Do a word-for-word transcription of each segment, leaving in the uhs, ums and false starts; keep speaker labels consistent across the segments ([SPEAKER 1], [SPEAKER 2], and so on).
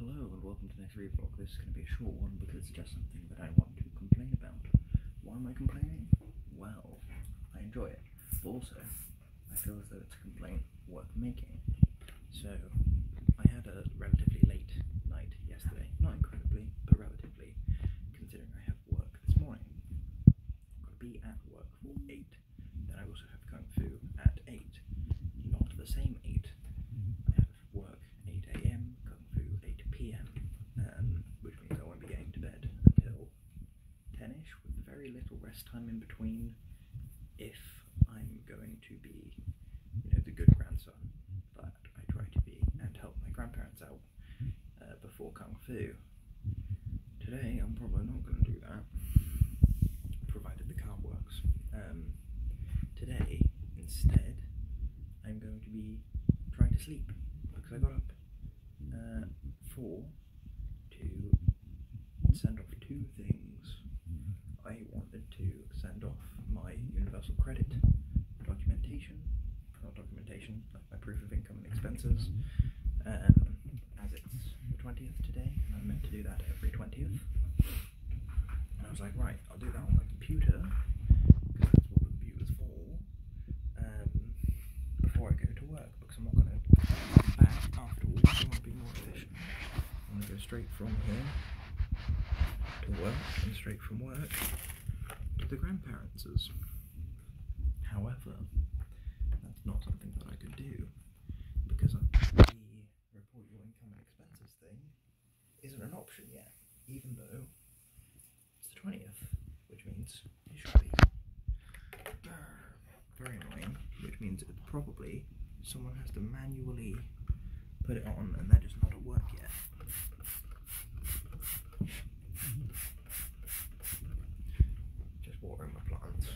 [SPEAKER 1] Hello and welcome to the next ReeVlog. This is going to be a short one because it's just something that I want to complain about. Why am I complaining? Well, I enjoy it. But also, I feel as though it's a complaint worth making. So, I had a relatively late night yesterday. Not incredibly, but relatively, considering I have work this morning. I've got to be at work for eight. Then I also have Kung Fu at eight. Not the same eight. I have work eight A M, Kung Fu eight P M, um, which means I won't be getting to bed until ten-ish, with very little rest time in between if I'm going to be, you know, the good grandson that I try to be and help my grandparents out uh, before Kung Fu. Today I'm probably not going to do that, provided the car works. Um, today, instead, I'm going to be trying to sleep, because I got up uh, for to send off two things. I wanted to send off my universal credit documentation, not documentation, like my proof of income and expenses, um, as it's the twentieth today, and I'm meant to do that every twentieth. And I was like, right, I'll do that on my computer, because that's what the computer's for, um, before I go to work, because I'm not going to come back afterwards. I want to be more efficient. I want to go straight from here to work, and straight from work to the grandparents'. However, that's not something that I could do, because the report your income and expenses thing isn't an option yet, even though it's the twentieth, which means it should be. Very annoying, which means it probably someone has to manually put it on, and they're just not at work yet. Just watering my plants.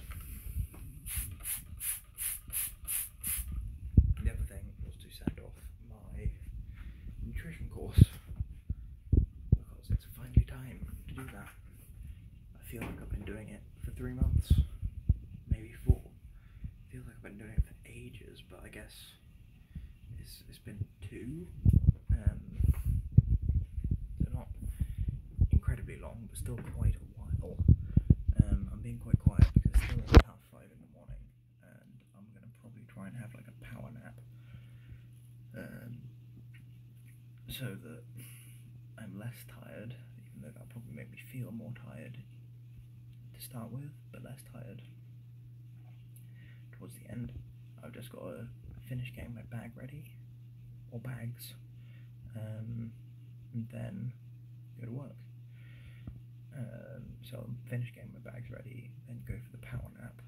[SPEAKER 1] The other thing was to send off my nutrition course, because it's finally time to do that. I feel like I've been doing it for three months, maybe four. I feel like I've been doing it for ages, but I guess it's, it's been two. Um, so not incredibly long, but still quite a while. Um, I'm being quite quiet because it's still only half five in the morning, and I'm going to probably try and have like a power nap, um, so that I'm less tired, even though that'll probably make me feel more tired to start with, but less tired towards the end. I've just got to finish getting my bag ready, or bags, um, and then go to work. Um, so I'll finish getting my bags ready, then go for the power nap.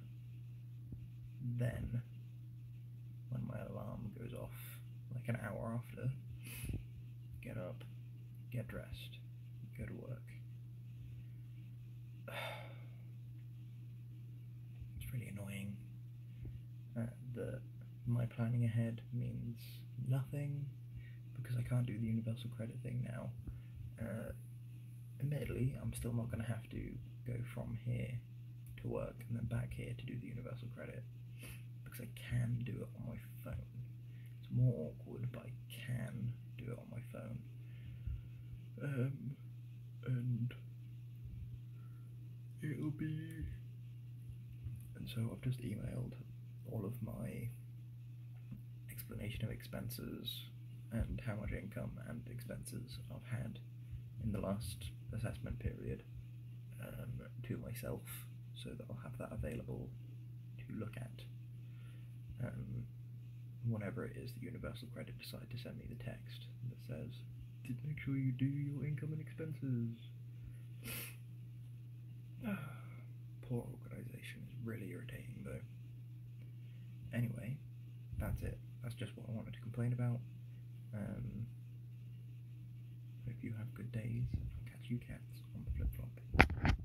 [SPEAKER 1] Then, when my alarm goes off, like an hour after, get up, get dressed, go to work. It's really annoying uh, that my planning ahead means nothing, because I can't do the universal credit thing now. Uh, admittedly, I'm still not going to have to go from here to work and then back here to do the universal credit, because I can do it on my phone. It's more awkward, but I can do it on my phone. Um, and it'll be... And so I've just emailed all of my explanation of expenses and how much income and expenses I've had in the last assessment period um, to myself, so that I'll have that available to look at um, whenever it is the Universal Credit decide to send me the text that says, "Did make sure you do your income and expenses." Poor organisation is really irritating though. Anyway, that's it. That's just what I wanted to complain about. Um, hope you have good days. I'll catch you cats on the flip-flop.